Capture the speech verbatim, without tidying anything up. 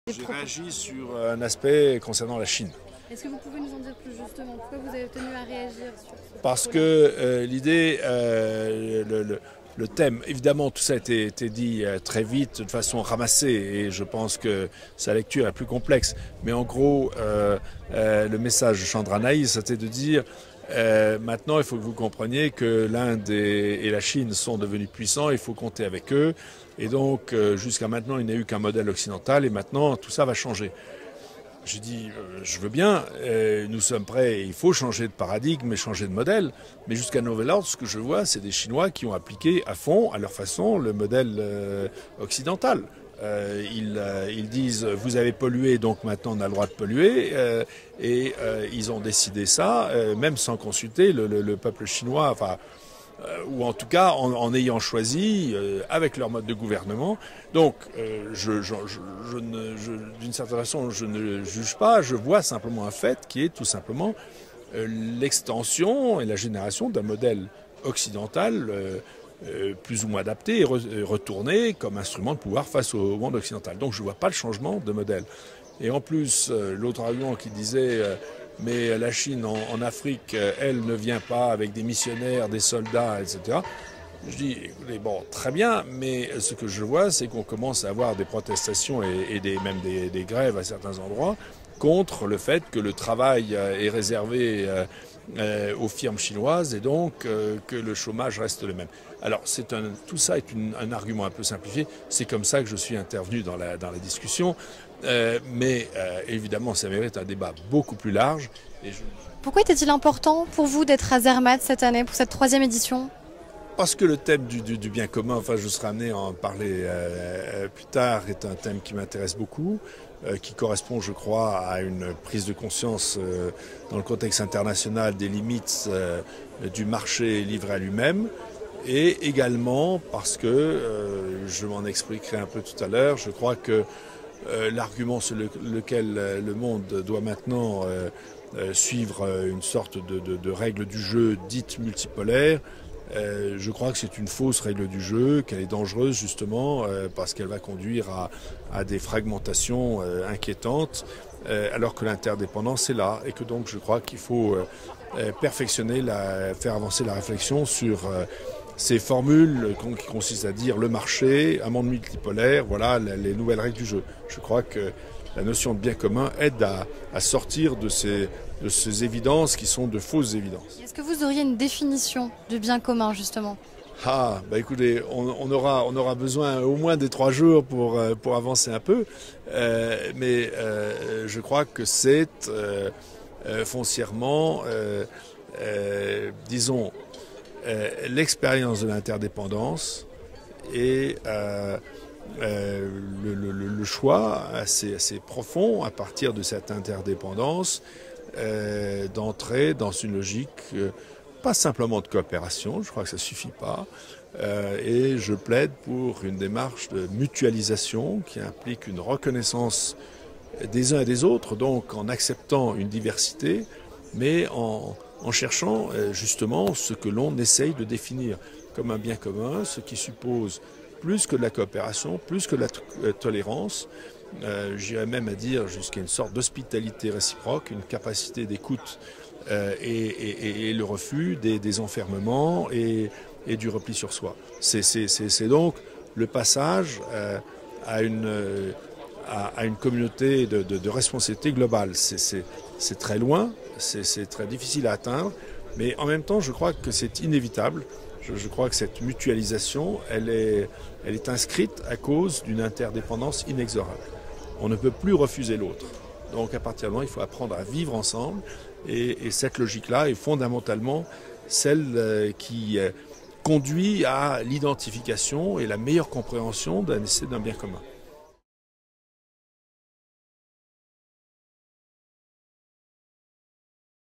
J'ai réagi sur un aspect concernant la Chine. Est-ce que vous pouvez nous en dire plus justement? Pourquoi vous avez tenu à réagir sur ce Parce que problème? euh, l'idée, euh, le, le, le thème, évidemment tout ça a été, été dit euh, très vite, de façon ramassée, et je pense que sa lecture est plus complexe. Mais en gros, euh, euh, le message de Chandranaï, c'était de dire euh, maintenant il faut que vous compreniez que l'Inde et, et la Chine sont devenus puissants, il faut compter avec eux. Et donc euh, jusqu'à maintenant il n'y a eu qu'un modèle occidental, et maintenant tout ça va changer. J'ai dit, euh, je veux bien, euh, nous sommes prêts, il faut changer de paradigme et changer de modèle. Mais jusqu'à nouvel ordre, ce que je vois, c'est des Chinois qui ont appliqué à fond, à leur façon, le modèle euh, occidental. Euh, ils, euh, ils disent, vous avez pollué, donc maintenant on a le droit de polluer. Euh, et euh, ils ont décidé ça, euh, même sans consulter le, le, le peuple chinois. Enfin, Euh, ou en tout cas en, en ayant choisi euh, avec leur mode de gouvernement. Donc, euh, je, je, je, je ne, je, d'une certaine façon, je ne juge pas, je vois simplement un fait qui est tout simplement euh, l'extension et la génération d'un modèle occidental euh, euh, plus ou moins adapté et, re, et retourné comme instrument de pouvoir face au monde occidental. Donc, je ne vois pas le changement de modèle. Et en plus, euh, l'autre argument qui disait euh, mais la Chine en, en Afrique, elle ne vient pas avec des missionnaires, des soldats, et cetera. Je dis, écoutez, bon, très bien, mais ce que je vois, c'est qu'on commence à avoir des protestations et, et des, même des, des grèves à certains endroits contre le fait que le travail est réservé euh, aux firmes chinoises et donc euh, que le chômage reste le même. Alors, c'est un, tout ça est une, un argument un peu simplifié. C'est comme ça que je suis intervenu dans la, dans la discussion. Euh, mais euh, évidemment, ça mérite un débat beaucoup plus large. Et je... Pourquoi était-il important pour vous d'être à Zermatt cette année, pour cette troisième édition? Parce que le thème du, du, du bien commun, enfin je serai amené à en parler euh, plus tard, est un thème qui m'intéresse beaucoup, euh, qui correspond, je crois, à une prise de conscience euh, dans le contexte international des limites euh, du marché livré à lui-même. Et également parce que, euh, je m'en expliquerai un peu tout à l'heure, je crois que Euh, l'argument sur le, lequel euh, le monde doit maintenant euh, euh, suivre une sorte de, de, de règle du jeu dite multipolaire, euh, je crois que c'est une fausse règle du jeu, qu'elle est dangereuse justement euh, parce qu'elle va conduire à, à des fragmentations euh, inquiétantes, euh, alors que l'interdépendance est là et que donc je crois qu'il faut euh, perfectionner, la, faire avancer la réflexion sur euh, ces formules qui consistent à dire le marché, un monde multipolaire, voilà les nouvelles règles du jeu. Je crois que la notion de bien commun aide à, à sortir de ces, de ces évidences qui sont de fausses évidences. Est-ce que vous auriez une définition du bien commun justement? Ah, bah écoutez, on, on, aura, on aura besoin au moins des trois jours pour, pour avancer un peu, euh, mais euh, je crois que c'est euh, euh, foncièrement, euh, euh, disons, Euh, l'expérience de l'interdépendance et euh, euh, le, le, le choix assez, assez profond à partir de cette interdépendance euh, d'entrer dans une logique euh, pas simplement de coopération, je crois que ça ne suffit pas, euh, et je plaide pour une démarche de mutualisation qui implique une reconnaissance des uns et des autres, donc en acceptant une diversité, mais en en cherchant justement ce que l'on essaye de définir comme un bien commun, ce qui suppose plus que de la coopération, plus que de la tolérance, euh, j'irais même à dire jusqu'à une sorte d'hospitalité réciproque, une capacité d'écoute euh, et, et, et le refus des, des enfermements et, et du repli sur soi. C'est donc le passage euh, à une... Euh, à une communauté de, de, de responsabilité globale. C'est très loin, c'est très difficile à atteindre, mais en même temps, je crois que c'est inévitable. Je, je crois que cette mutualisation, elle est, elle est inscrite à cause d'une interdépendance inexorable. On ne peut plus refuser l'autre. Donc à partir de là, il faut apprendre à vivre ensemble, et, et cette logique-là est fondamentalement celle euh, qui euh, conduit à l'identification et la meilleure compréhension d'un essai d'un bien commun.